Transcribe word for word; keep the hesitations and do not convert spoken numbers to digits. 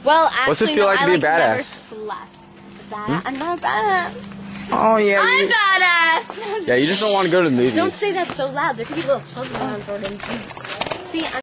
Well, actually, What's it feel no, like I to be like a badass? never slept. Badass? I'm not a badass. Oh yeah. I'm You, badass. yeah, you just don't want to go to the movies. Don't say that so loud. There could be little children around, Jordan. See, I'm